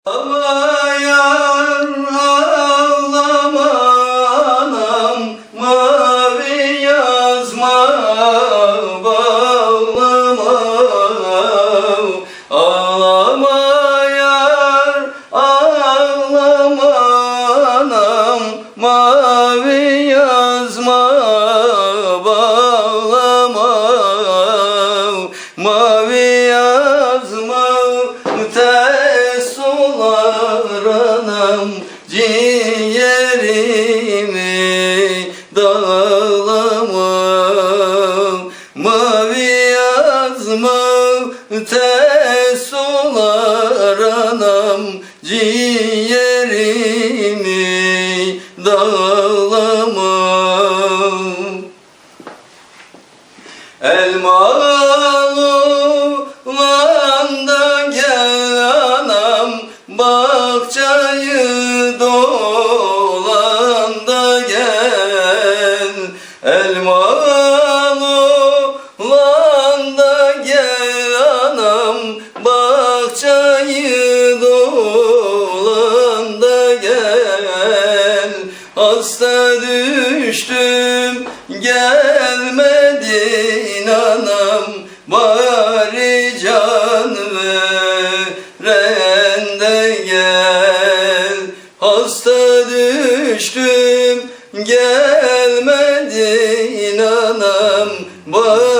Ağlayan ağlama anam, mavi yazma bağlama. Ağlama yar, ağlama anam, mavi yazma bağlama. Mavi yazma ters olar anam, ciğerimi dağlama. Mavi yazma ters olar anam, ciğerimi dağlama. Elmalı landa gel anam, bahçayı dolan da gel. Elmalı landa gel anam, bahçayı dolan da gel. Hasta düştüm gelmedin anam, bari can veren de gel. Hasta düştüm gelmedin anam, bari